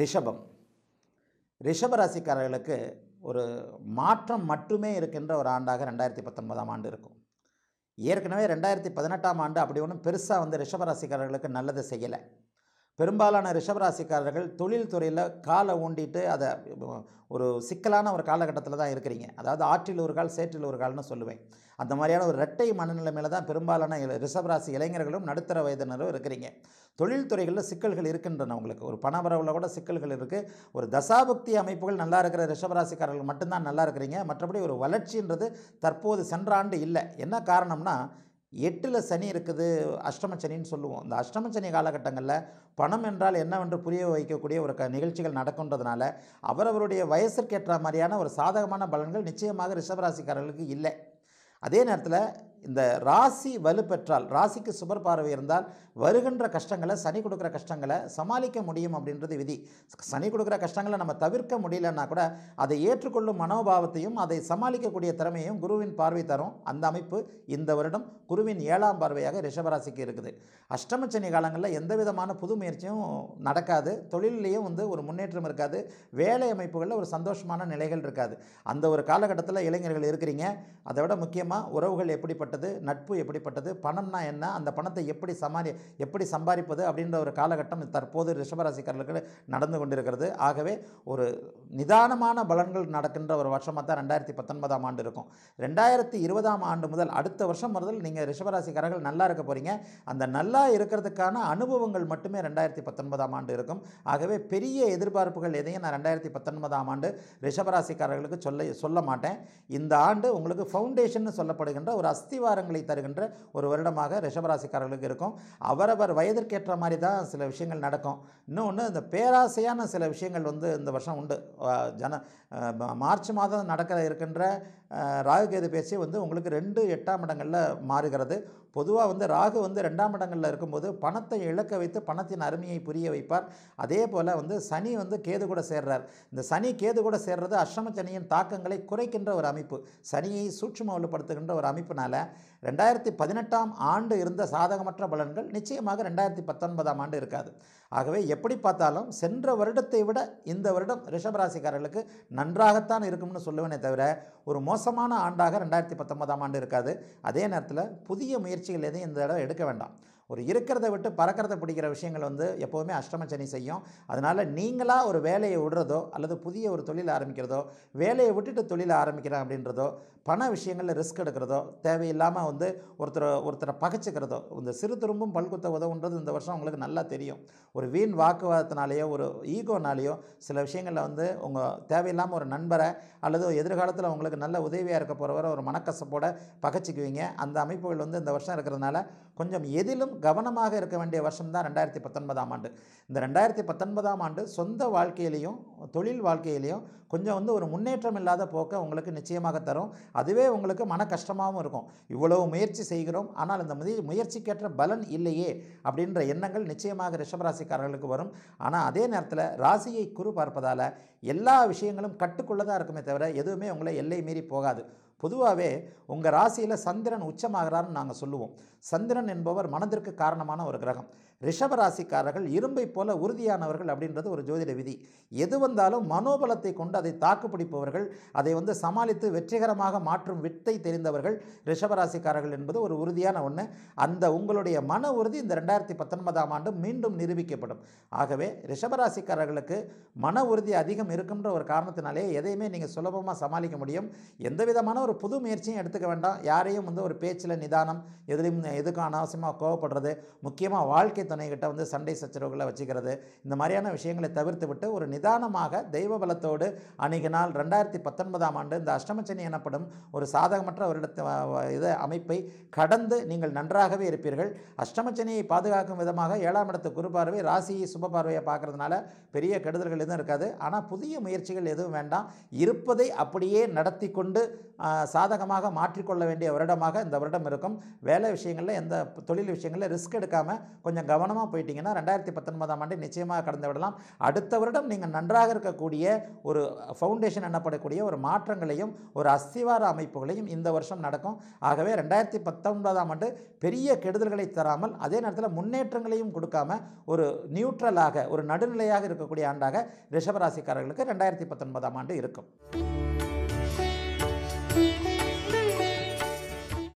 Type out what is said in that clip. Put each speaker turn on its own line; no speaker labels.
ரிஷபம். ரிஷப ராசிக்காரர்களுக்கு ஒரு மாற்றம் மட்டுமே இருக்கின்ற ஒரு ஆண்டாக 2019ஆம் ஆண்டு இருக்கும். ஏற்கனவே 2018ஆம் ஆண்டு அப்படி ஒன்றும் பெருசாக ரிஷப ராசிக்காரர்களுக்கு நல்லது செய்யலை. பெரும்பாலான ரிஷபராசிக்காரர்கள் தொழில் துறையில் காலை ஊண்டிட்டு அதை ஒரு சிக்கலான ஒரு காலகட்டத்தில் தான் இருக்கிறீங்க. அதாவது ஆற்றில் ஒரு கால் சேற்றில் ஒரு கால்னு சொல்லுவேன். அந்த மாதிரியான ஒரு இரட்டை மனநிலைமையில் தான் பெரும்பாலான ரிஷபராசி இளைஞர்களும் நடுத்தர வயதினரும் இருக்கிறீங்க. தொழில் துறைகளில் சிக்கல்கள் இருக்கின்றன. உங்களுக்கு ஒரு பணவரவில் கூட சிக்கல்கள் இருக்குது. ஒரு தசாபக்தி அமைப்புகள் நல்லா இருக்கிற ரிஷபராசிக்காரர்கள் மட்டும்தான் நல்லா இருக்கிறீங்க. மற்றபடி ஒரு வளர்ச்சின்றது தற்போது சென்ற ஆண்டு இல்லை. என்ன காரணம்னா, 8ல் சனி இருக்குது, அஷ்டம சனின்னு சொல்லுவோம். இந்த அஷ்டம சனி காலகட்டங்களில் பணம் என்றால் என்னவென்று புரிய வைக்கக்கூடிய ஒரு நிகழ்ச்சிகள் நடக்கின்றதுனால அவரவருடைய வயசிற்கேற்ற மாதிரியான ஒரு சாதகமான பலன்கள் நிச்சயமாக ரிஷபராசிக்காரர்களுக்கு இல்லை. அதே நேரத்தில் இந்த ராசி வலுப்பெற்றால், ராசிக்கு சுபர் பார்வை இருந்தால் வருகின்ற கஷ்டங்களை, சனி கொடுக்குற கஷ்டங்களை சமாளிக்க முடியும் அப்படின்றது விதி. சனி கொடுக்குற கஷ்டங்களை நம்ம தவிர்க்க முடியலன்னா கூட அதை ஏற்றுக்கொள்ளும் மனோபாவத்தையும் அதை சமாளிக்கக்கூடிய திறமையும் குருவின் பார்வை தரும். அந்த அமைப்பு இந்த வருடம் குருவின் 7ஆம் பார்வையாக ரிஷபராசிக்கு இருக்குது. அஷ்டமச்சனி காலங்களில் எந்த விதமான புது முயற்சியும் நடக்காது. தொழிலையும் ஒரு முன்னேற்றம் இருக்காது. வேலை அமைப்புகளில் ஒரு சந்தோஷமான நிலைகள் இருக்காது. அந்த ஒரு காலகட்டத்தில் இளைஞர்கள் இருக்கிறீங்க. அதை விட முக்கியமாக உறவுகள் எப்படிப்பட்ட, நட்பு எப்படிப்பட்டது, பணம்னா என்ன, அந்த பணத்தை எப்படி சம்பாதிப்பது அப்படின்ற ஒரு காலகட்டம் தற்போது ரிஷபராசிக்காரர்களுக்கு நடந்து கொண்டிருக்கிறது. ஆகவே ஒரு நிதானமான பலன்கள் நடக்கின்ற ஒரு வருஷமாக தான் 2019ஆம் ஆண்டு இருக்கும். 2020ஆம் ஆண்டு முதல் அடுத்த வருஷம் முதல் நீங்கள் ரிஷபராசிக்காரர்கள் நல்லா இருக்க போகிறீங்க. அந்த நல்லா இருக்கிறதுக்கான அனுபவங்கள் மட்டுமே 2019ஆம் ஆண்டு இருக்கும். ஆகவே பெரிய எதிர்பார்ப்புகள் எதையும் நான் 2019ஆம் ஆண்டு ரிஷபராசிக்காரர்களுக்கு சொல்ல மாட்டேன். இந்த ஆண்டு உங்களுக்கு ஃபவுண்டேஷன் சொல்லப்படுகின்ற ஒரு அஸ்திவாரங்களை தருகின்ற ஒரு வருடமாக ரிஷபராசிக்காரர்களுக்கு இருக்கும். அவரவர் வயதிற்கேற்ற மாதிரி தான் சில விஷயங்கள் நடக்கும். இன்னொன்று, இந்த பேராசையான சில விஷயங்கள் இந்த வருஷம் உண்டு. மார்ச் மாதம் இருக்கின்ற ராகுகேது பேச்சு உங்களுக்கு 2 8ஆம் இடங்களில் மாறுகிறது. பொதுவாக ராகு 2ஆம் இடங்களில் இருக்கும்போது பணத்தை இழக்க வைத்து பணத்தின் அருமையை புரிய வைப்பார். அதே போல் சனி கேது கூட சேர்றார். இந்த சனி கேது கூட சேர்றது அஷ்டம சனியின் தாக்கங்களை குறைக்கின்ற ஒரு அமைப்பு, சனியை சூட்சும வலுப்படுத்துகின்ற ஒரு அமைப்பினால 2018ஆம் ஆண்டு இருந்த சாதகமற்ற பலன்கள் நிச்சயமாக 2019ஆம் ஆண்டு இருக்காது. ஆகவே எப்படி பார்த்தாலும் சென்ற வருடத்தை விட இந்த வருடம் ரிஷபராசிக்காரர்களுக்கு நன்றாகத்தான் இருக்கும்னு சொல்லுவேனே தவிர ஒரு மோசமான ஆண்டாக 2019ஆம் ஆண்டு இருக்காது. அதே நேரத்தில் புதிய முயற்சிகள் எதையும் இந்த தடவை எடுக்க வேண்டாம். ஒரு இருக்கிறத விட்டு பறக்கிறத பிடிக்கிற விஷயங்கள் எப்போவுமே அஷ்டம சனி செய்யும். அதனால் நீங்களாக ஒரு வேலையை விடுறதோ அல்லது புதிய ஒரு தொழில் ஆரம்பிக்கிறதோ, வேலையை விட்டுட்டு தொழில் ஆரம்பிக்கிறேன் அப்படின்றதோ, பண விஷயங்களில் ரிஸ்க் எடுக்கிறதோ, தேவையில்லாமல் ஒருத்தரை பகைச்சிக்கிறதோ, இந்த சிறு துரும்பும் பல்குத்த உதவுன்றது இந்த வருஷம் உங்களுக்கு நல்லா தெரியும். ஒரு வீண் வாக்குவாதத்தினாலேயோ ஒரு ஈகோனாலேயோ சில விஷயங்களில் உங்கள் தேவையில்லாமல் ஒரு நண்பரை அல்லது எதிர்காலத்தில் உங்களுக்கு நல்ல உதவியாக இருக்க போகிறவரை ஒரு மனக்கசப்போட பகைச்சிக்குவீங்க. அந்த அமைப்புகள் இந்த வருஷம் இருக்கிறதுனால கொஞ்சம் எதிலும் கவனமாக இருக்க வேண்டிய வருஷம் தான் 2019ஆம் ஆண்டு. இந்த 2019ஆம் ஆண்டு சொந்த வாழ்க்கையிலையும் தொழில் வாழ்க்கையிலையும் கொஞ்சம் ஒரு முன்னேற்றம் இல்லாத போக்க உங்களுக்கு நிச்சயமாக தரும். அதுவே உங்களுக்கு மன கஷ்டமாகவும் இருக்கும். இவ்வளவு முயற்சி செய்கிறோம், ஆனால் அந்த முயற்சிக்கேற்ற பலன் இல்லையே அப்படின்ற எண்ணங்கள் நிச்சயமாக ரிஷபராசிக்காரர்களுக்கு வரும். ஆனால் அதே நேரத்தில் ராசியை குரு பார்ப்பதால் எல்லா விஷயங்களும் கட்டுக்குள்ளே தான் இருக்குமே தவிர எதுவுமே உங்களை எல்லை மீறி போகாது. பொதுவாகவே உங்கள் ராசியில் சந்திரன் உச்சமாகிறார்னு நாங்கள் சொல்லுவோம். சந்திரன் என்பவர் மனதிற்கு காரணமான ஒரு கிரகம். ரிஷபராசிக்காரர்கள் இரும்பை போல உறுதியானவர்கள் அப்படின்றது ஒரு ஜோதிட விதி. எது வந்தாலும் மனோபலத்தை கொண்டு அதை தாக்குப்பிடிப்பவர்கள், அதை சமாளித்து வெற்றிகரமாக மாற்றும் வித்தை தெரிந்தவர்கள் ரிஷபராசிக்காரர்கள் என்பது ஒரு உறுதியான ஒன்று. அந்த உங்களுடைய மன உறுதி இந்த 2019ஆம் ஆண்டு மீண்டும் நிரூபிக்கப்படும். ஆகவே ரிஷபராசிக்காரர்களுக்கு மன உறுதி அதிகம் இருக்கின்ற ஒரு காரணத்தினாலே எதையுமே நீங்கள் சுலபமாக சமாளிக்க முடியும். எந்த விதமான ஒரு புது முயற்சியும் எடுத்துக்க வேண்டாம். யாரையும் ஒரு பேச்சில் நிதானம், எதுக்கும் அனாவசியமாக கோவப்படுறது, முக்கியமாக வாழ்க்கை துணைகிட்ட சண்டை சச்சரவுகளை வச்சுக்கிறது, இந்த மாதிரியான விஷயங்களை தவிர்த்து விட்டு ஒரு நிதானமாக தெய்வ பலத்தோடு அணுகினால் 2019ஆம் ஆண்டு இந்த அஷ்டமச்சனி எனப்படும் ஒரு சாதகமற்ற ஒரு அமைப்பை கடந்து நீங்கள் நன்றாகவே இருப்பீர்கள். அஷ்டமச்சனியை பாதுகாக்கும் விதமாக 7ஆம் இடத்து குரு பார்வை ராசியை சுப பார்வையை பார்க்கறதுனால பெரிய கெடுதல்கள் எதுவும் இருக்காது. ஆனால் புதிய முயற்சிகள் எதுவும் வேண்டாம். இருப்பதை அப்படியே நடத்தி கொண்டு சாதகமாக மாற்றிக்கொள்ள வேண்டிய வருடமாக இந்த வருடம் இருக்கும். வேலை விஷயங்களில், எந்த தொழில் விஷயங்களில் ரிஸ்க் எடுக்காமல் கொஞ்சம் கவனமாக போயிட்டீங்கன்னா 2019ஆம் ஆண்டு நிச்சயமாக கடந்து விடலாம். அடுத்த வருடம் நீங்கள் நன்றாக இருக்கக்கூடிய ஒரு ஃபவுண்டேஷன் எனப்படக்கூடிய ஒரு மாற்றங்களையும் ஒரு அஸ்திவார அமைப்புகளையும் இந்த வருஷம் நடக்கும். ஆகவே 2019ஆம் ஆண்டு பெரிய கெடுதல்களை தராமல் அதே நேரத்தில் முன்னேற்றங்களையும் கொடுக்காம ஒரு நியூட்ரலாக, ஒரு நடுநிலையாக இருக்கக்கூடிய ஆண்டாக ரிஷபராசிக்காரர்களுக்கு 2019ஆம் ஆண்டு இருக்கும்.